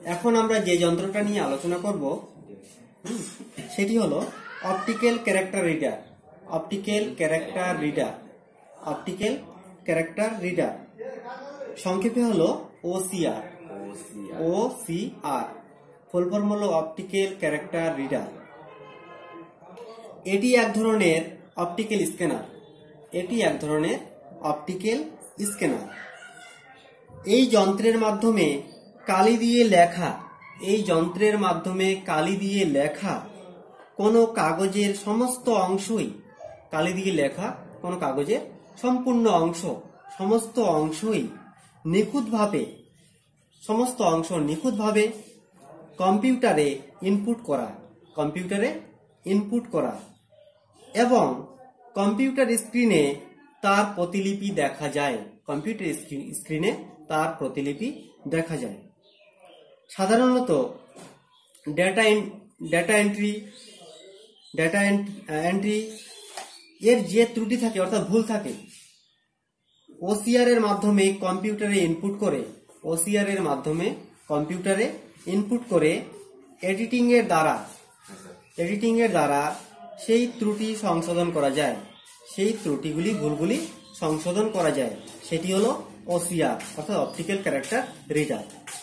এখন আমরা যে যন্ত্রটা নিয়ে আলোচনা করব সেটি হলো optical character reader. Optical character reader, optical character reader সংক্ষেপে হলো ওসিআর। ওসিআর ফুল ফর্ম হলো অপটিক্যাল ক্যারেক্টার রিডার। এটি এক ধরনের অপটিক্যাল স্ক্যানার। এটি এক ধরনের অপটিক্যাল স্ক্যানার। এই যন্ত্রের মাধ্যমে কালি দিয়ে লেখা, এই যন্ত্রের মাধ্যমে কালি দিয়ে লেখা কোনো কাগজের সমস্ত অংশই, কালি দিয়ে লেখা কোনো কাগজের সম্পূর্ণ অংশ, সমস্ত অংশই নিখুঁতভাবে, সমস্ত অংশ নিখুঁতভাবে কম্পিউটারে ইনপুট করা, কম্পিউটারে ইনপুট করা এবং কম্পিউটার স্ক্রিনে তার প্রতিলিপি দেখা যায়। কম্পিউটার স্ক্রিনে তার প্রতিলিপি দেখা যায়। সাধারণত ডেটা এন্ট্রি এর যে ত্রুটি থাকে অর্থাৎ ভুল থাকে, ওসিআর এর মাধ্যমে কম্পিউটারে ইনপুট করে, ওসিআর এর মাধ্যমে কম্পিউটারে ইনপুট করে এডিটিং এর দ্বারা সেই ত্রুটি সংশোধন করা যায়, সেই ত্রুটিগুলি, ভুলগুলি সংশোধন করা যায়। সেটি হলো ওসিআর অর্থাৎ অপটিক্যাল ক্যারেক্টার রিডার।